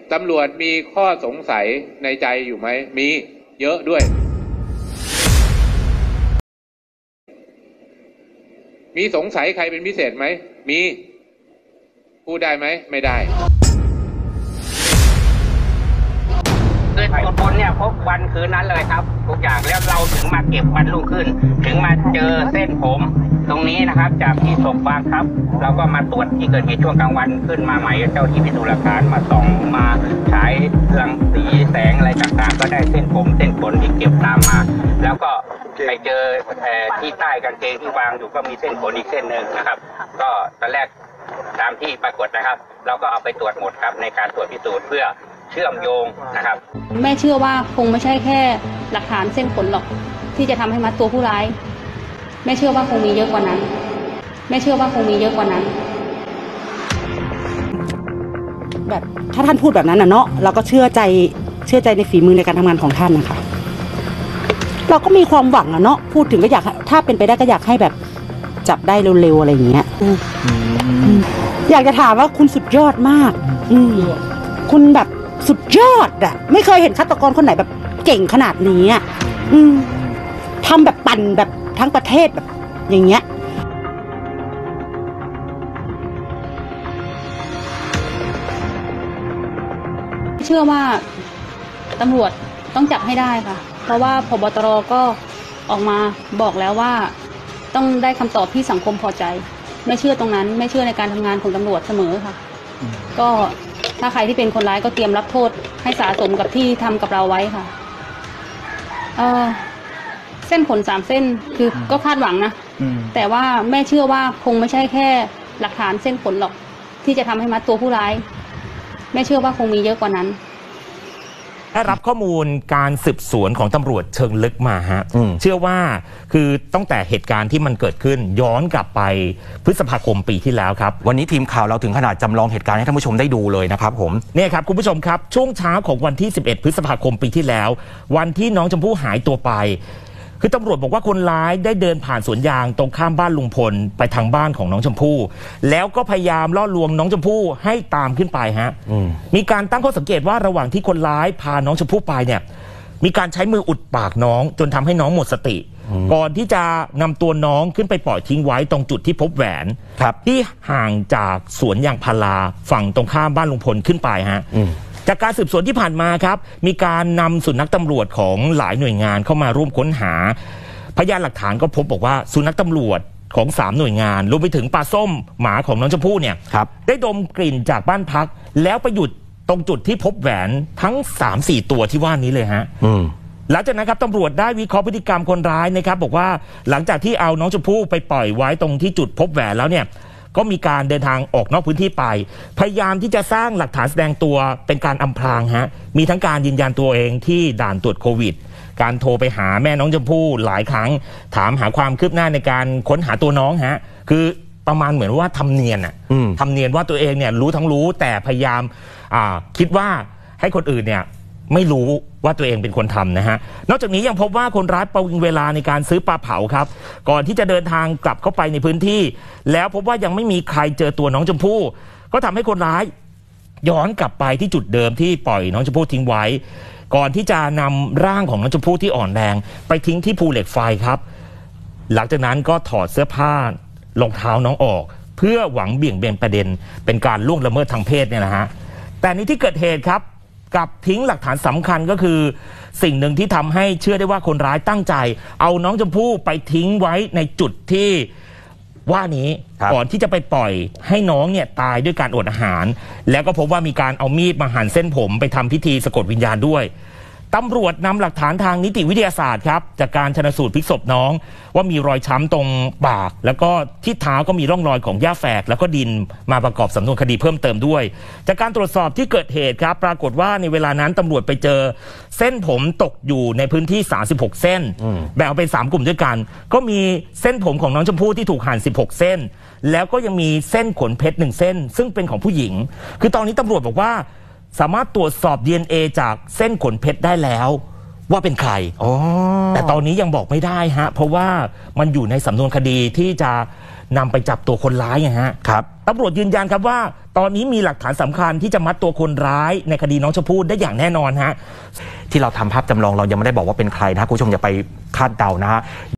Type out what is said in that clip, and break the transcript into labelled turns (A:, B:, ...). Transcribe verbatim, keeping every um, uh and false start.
A: ตำรวจมีข้อสงสัยในใจอยู่ไหมมีเยอะด้วยมีสงสัยใครเป็นพิเศษไหมมีพูดได้ไหมไม่ได้
B: คือทุกคนเนี่ยพบวันคืนนั้นเลยครับทุกอย่างแล้วเราถึงมาเก็บวันรุ่งขึ้นถึงมาเจอเส้นผมตรงนี้นะครับจากที่ศพวางครับเราก็มาตรวจที่เกิดเหตุช่วงกลางวันขึ้นมาใหม่เจ้าที่พิสูจน์หลักฐานมาส่องมาใช้รังสีแสงอะไรต่างๆก็ได้เส้นผมเส้นขนที่เก็บตามมาแล้วก็ไปเจอที่ใต้กางเกงที่วางอยู่ก็มีเส้นขนอีกเส้นหนึ่งนะครับก็ตอนแรกตามที่ปรากฏนะครับเราก็เอาไปตรวจหมดครับในการตรวจพิสูจน์เพื่อเชื่อมโยงนะครับ
C: แม่เชื่อว่าคงไม่ใช่แค่หลักฐานเส้นขนหรอกที่จะทำให้มัดตัวผู้ร้ายแม่เชื่อว่าคงมีเยอะกว่านั้นแม่เชื่อว่าคงมีเยอะกว่านั้น
D: แบบถ้าท่านพูดแบบนั้นนะเนาะเราก็เชื่อใจเชื่อใจในฝีมือในการทำงานของท่านนะคะเราก็มีความหวังอะเนาะพูดถึงก็อยากถ้าเป็นไปได้ก็อยากให้แบบจับได้เร็วๆอะไรอย่างเงี้ยอยากจะถามว่าคุณสุดยอดมากอืมคุณแบบสุดยอดอะไม่เคยเห็นฆาตกรคนไหนแบบเก่งขนาดนี้อะอืมทำแบบปั่นแบบทั้งประเทศแบบอย่างเงี้ย
C: เชื่อว่าตำรวจต้องจับให้ได้ค่ะเพราะว่าผบ.ตร.ก็ออกมาบอกแล้วว่าต้องได้คำตอบที่สังคมพอใจไม่เชื่อตรงนั้นไม่เชื่อในการทำงานของตำรวจเสมอค่ะก็ถ้าใครที่เป็นคนร้ายก็เตรียมรับโทษให้สะสมกับที่ทำกับเราไว้ค่ะเออเส้นขนสามเส้นคือก็คาดหวังนะแต่ว่าแม่เชื่อว่าคงไม่ใช่แค่หลักฐานเส้นขนหรอกที่จะทำให้มัดตัวผู้ร้ายแม่เชื่อว่าคงมีเยอะกว่านั้น
E: ได้รับข้อมูลการสืบสวนของตำรวจเชิงลึกมาฮะเชื่อว่าคือตั้งแต่เหตุการณ์ที่มันเกิดขึ้นย้อนกลับไปพฤษภาคมปีที่แล้วครับ
F: วันนี้ทีมข่าวเราถึงขนาดจำลองเหตุการณ์ให้ท่านผู้ชมได้ดูเลยนะครับผม
E: เนี่ยครับคุณผู้ชมครับช่วงเช้าของวันที่สิบเอ็ดพฤษภาคมปีที่แล้ววันที่น้องชมพู่หายตัวไปคือตำรวจบอกว่าคนร้ายได้เดินผ่านสวนยางตรงข้ามบ้านลุงพลไปทางบ้านของน้องชมพู่แล้วก็พยายามล่อลวงน้องชมพู่ให้ตามขึ้นไปฮะมีการตั้งข้อสังเกตว่าระหว่างที่คนร้ายพาน้องชมพู่ไปเนี่ยมีการใช้มืออุดปากน้องจนทำให้น้องหมดสติก่อนที่จะนำตัวน้องขึ้นไปปล่อยทิ้งไว้ตรงจุดที่พบแหวนที่ห่างจากสวนยางพาราฝั่งตรงข้ามบ้านลุงพลขึ้นไปฮะจากการสืบสวนที่ผ่านมาครับมีการนำสุนัขตำรวจของหลายหน่วยงานเข้ามาร่วมค้นหาพยานหลักฐานก็พบบอกว่าสุนัขตำรวจของสามหน่วยงานรวมไปถึงปลาส้มหมาของน้องชมพู่เนี่ยได้ดมกลิ่นจากบ้านพักแล้วไปหยุดตรงจุดที่พบแหวนทั้ง สามสี่ ตัวที่ว่านี้เลยฮะหลังจากนั้นครับตำรวจได้วิเคราะห์พฤติกรรมคนร้ายนะครับบอกว่าหลังจากที่เอาน้องชมพู่ไปปล่อยไว้ตรงที่จุดพบแหวนแล้วเนี่ยก็มีการเดินทางออกนอกพื้นที่ไปพยายามที่จะสร้างหลักฐานแสดงตัวเป็นการอำพรางฮะมีทั้งการยืนยันตัวเองที่ด่านตรวจโควิดการโทรไปหาแม่น้องชมพู่หลายครั้งถามหาความคืบหน้าในการค้นหาตัวน้องฮะคือประมาณเหมือนว่าทำเนียนอ่ะทำเนียนว่าตัวเองเนี่ยรู้ทั้งรู้แต่พยายามคิดว่าให้คนอื่นเนี่ยไม่รู้ว่าตัวเองเป็นคนทำนะฮะนอกจากนี้ยังพบว่าคนร้ายประวิงเวลาในการซื้อปลาเผาครับก่อนที่จะเดินทางกลับเข้าไปในพื้นที่แล้วพบว่ายังไม่มีใครเจอตัวน้องชมพู่ก็ทำให้คนร้ายย้อนกลับไปที่จุดเดิมที่ปล่อยน้องชมพู่ทิ้งไว้ก่อนที่จะนำร่างของน้องชมพู่ที่อ่อนแรงไปทิ้งที่ภูเหล็กไฟครับหลังจากนั้นก็ถอดเสื้อผ้ารองเท้าน้องออกเพื่อหวังเบี่ยงเบนประเด็นเป็นการล่วงละเมิดทางเพศเนี่ยนะฮะแต่ในที่เกิดเหตุครับกับทิ้งหลักฐานสำคัญก็คือสิ่งหนึ่งที่ทำให้เชื่อได้ว่าคนร้ายตั้งใจเอาน้องชมพู่ไปทิ้งไว้ในจุดที่ว่านี้ก่อนที่จะไปปล่อยให้น้องเนี่ยตายด้วยการอดอาหารแล้วก็พบว่ามีการเอามีดมาหั่นเส้นผมไปทำพิธีสะกดวิญญาณด้วยตำรวจนำหลักฐานทางนิติวิทยาศาสตร์ครับจากการชันสูตรพลิกศพน้องว่ามีรอยช้ำตรงปากแล้วก็ที่เท้าก็มีร่องรอยของหญ้าแฝกแล้วก็ดินมาประกอบสำนวนคดีเพิ่มเติมด้วยจากการตรวจสอบที่เกิดเหตุครับปรากฏว่าในเวลานั้นตำรวจไปเจอเส้นผมตกอยู่ในพื้นที่สามสิบหกเส้นแบ่งออกเป็นสามกลุ่มด้วยกันก็มีเส้นผมของน้องชมพู่ที่ถูกหั่นสิบหกเส้นแล้วก็ยังมีเส้นขนเพชรหนึ่งเส้นซึ่งเป็นของผู้หญิงคือตอนนี้ตำรวจบอกว่าสามารถตรวจสอบ ดี เอ็น เอ จากเส้นขนเพชรได้แล้วว่าเป็นใครแต่ตอนนี้ยังบอกไม่ได้ฮะเพราะว่ามันอยู่ในสำนวนคดีที่จะนำไปจับตัวคนร้ายไงฮะครับตำรวจยืนยันครับว่าตอนนี้มีหลักฐานสำคัญที่จะมัดตัวคนร้ายในคดีน้องชมพู่ได้อย่างแน่นอนฮะ
F: ที่เราทำภาพจำลองเรายังไม่ได้บอกว่าเป็นใครนะคุณผู้ชมอย่าไปคาดเดานะฮะ